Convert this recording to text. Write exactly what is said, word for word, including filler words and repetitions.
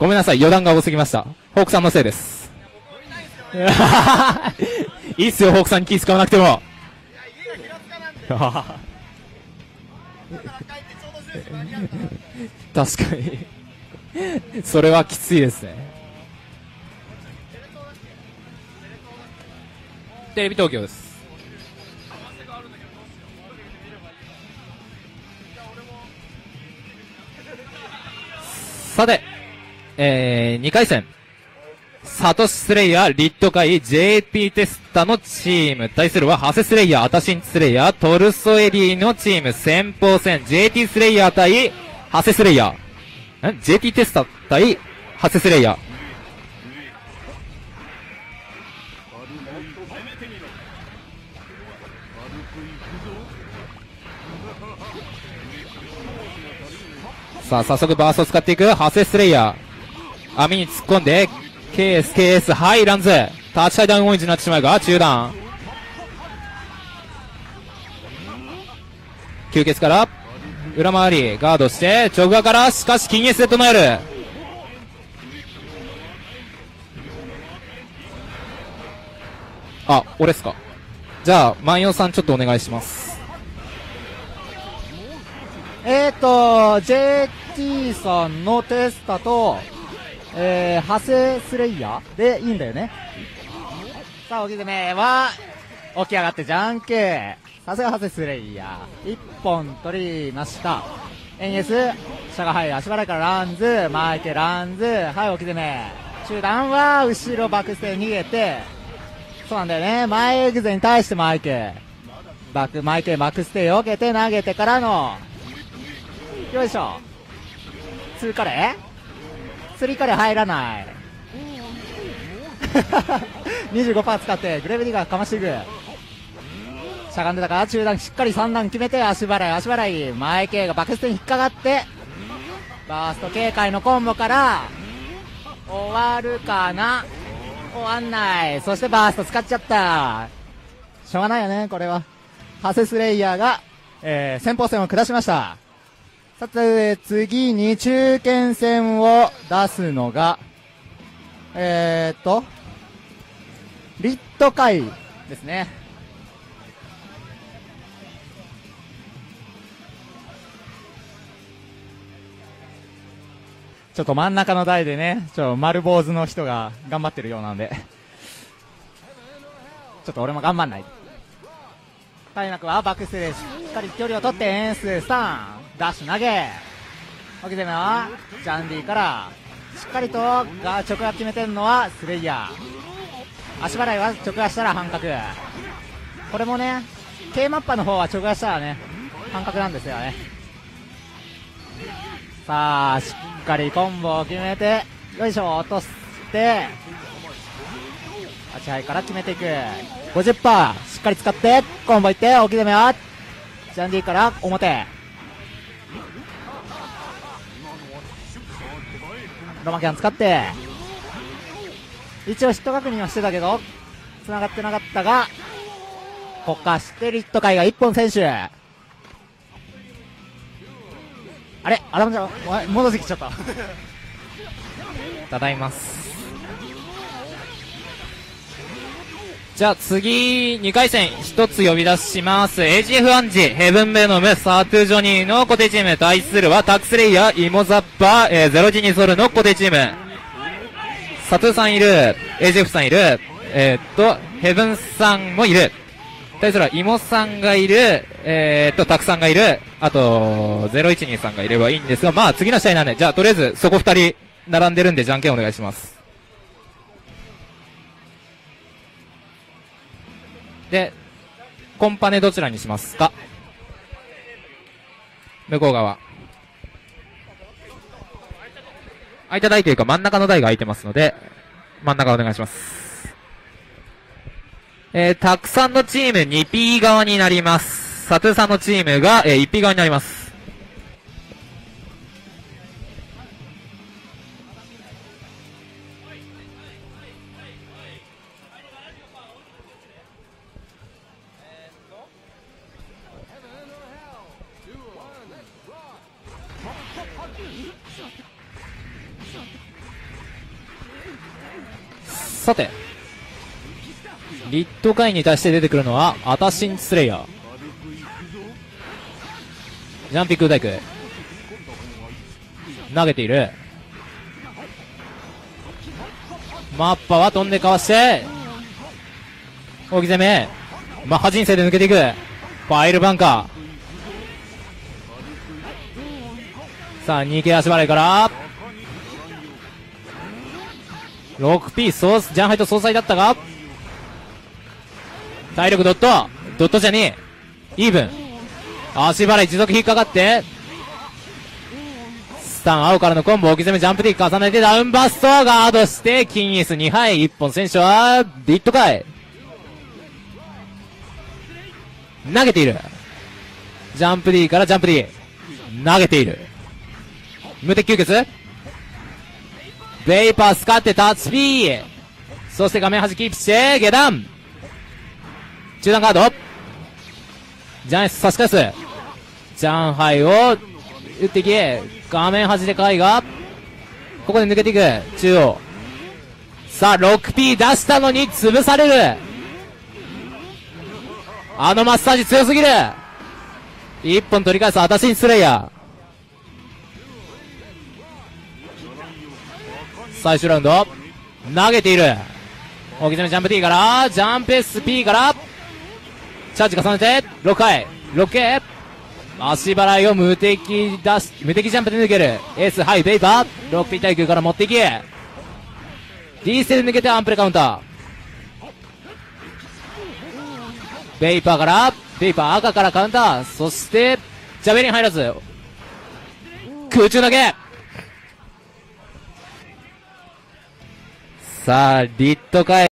ごめんなさい、余談が多すぎました。ホークさんのせいです。いいっすよ、ホークさんに気使わなくても。確かにそれはきついですね。テレビ東京です。さて、えー、にかい戦サトシスレイヤー、リットカイ、ジェーピー テスタのチーム。対するは、ハセスレイヤー、アタシンスレイヤー、トルソエリーのチーム。先鋒戦、ジェーティー スレイヤー対、ハセスレイヤー。ん ?ジェーティー テスタ対、ハセスレイヤー。さあ、早速バーストを使っていく、ハセスレイヤー。網に突っ込んで、ケース、ケース、はい、ランズ。タッチタイダウンオインジになってしまうが、中段。吸血から、裏回り、ガードして、直側から、しかし、金エスデッドナイル。あ、俺っすか。じゃあ、万葉さんちょっとお願いします。 えーと、ジェーティー さんのテスタと、えー、ハセスレイヤーでいいんだよね。さあ、起きてめは、起き上がってじゃんけん。さすがハセスレイヤー。一本取りました。エンエス、下がはい、足払いからランズ、マイケランズ、はい、起きてめ。中段は、後ろバックステー逃げて、そうなんだよね。前エグゼに対してマイケ。バック、マイケバックステーを受けて投げてからの、よいしょ。ツーカレースリーカレー入らない。にじゅうごパーセント 使ってグレーブディガーかましていく。しゃがんでたから中段しっかりさん段決めて足払い足払い前系がバックステに引っかかってバースト警戒のコンボから終わるかな。終わんない。そしてバースト使っちゃった。しょうがないよねこれは。ハセスレイヤーが、えー、先鋒戦を下しました。さて次に中堅戦を出すのがえーっとリット会ですね。ちょっと真ん中の台でねちょ丸坊主の人が頑張ってるようなんでちょっと俺も頑張んない。開幕はバックステージしっかり距離を取ってエンスさんダッシュ投げ起きてみはジャンディからしっかりとが直が決めてるのはスレイヤー。足払いは直がしたら半角。これもね K マッパの方は直がしたらね半角なんですよね。さあしっかりコンボを決めてよいしょ落として足払いから決めていく ごじゅっパーセント しっかり使ってコンボいって起きてみはジャンディから表ロマキャン使って一応ヒット確認はしてたけど繋がってなかったがこっかしてリット界が一本選手あれアダムちゃん戻ってきちゃったただいます。じゃあ次にかい戦一つ呼び出します。 エージーエフ アンジヘブンベノムサートゥジョニーの固定チーム対するはタックスレイヤーイモザッパー、えー、ゼロジニソルの固定チーム。サトゥさんいる エージーエフ さんいるえー、っとヘブンさんもいる。対するはイモさんがいるえー、っとタクさんがいるあとゼロいちにさんがいればいいんですが、まあ次の試合なんでじゃあとりあえずそこふたり並んでるんでじゃんけんお願いします。で、コンパネどちらにしますか？向こう側。空いた台というか真ん中の台が空いてますので、真ん中お願いします。えー、たくさんのチーム にピー 側になります。サトゥさんのチームが、えー、いちピー 側になります。 さて、リットカイに対して出てくるのは、アタシンスレイヤー。ジャンピック大工。投げている。マッパは飛んでかわして、大き攻め。マッハ人生で抜けていく。ファイルバンカー。さあ、にけ足払いから、ろくピー、ソース、ジャンハイと総裁だったが、体力ドット、ドットじゃねえ。イーブン。足払い持続引っかかって、スタン、青からのコンボ、置き攻め、ジャンプティック重ねて、ダウンバスト、ガードして、キンイスにはい、いっぽん選手は、リットかい。投げている。ジャンプ D からジャンプ D。投げている。無敵吸血。ベイパー使ってタッチ B。そして画面端キープして、下段。中段ガード。ジャンエス差し返す。ジャンハイを打っていき、画面端でカイが、ここで抜けていく。中央。さあ、ろくピー 出したのに潰される。あのマッサージ強すぎる。一本取り返すアタシンスレイヤー。最終ラウンド。投げている。大きめジャンプ T から、ジャンプ エスピー から、チャージ重ねて、ろっかい。ろっけい。足払いを無敵出し、無敵ジャンプで抜ける。エース、ハイ、ベイパー。ろくピー 耐久から持っていき。D ステで抜けてアンプレカウンター。ベイパーから、ベイパー赤からカウンター。そして、ジャベリン入らず。空中投げ。さあ、リットカイ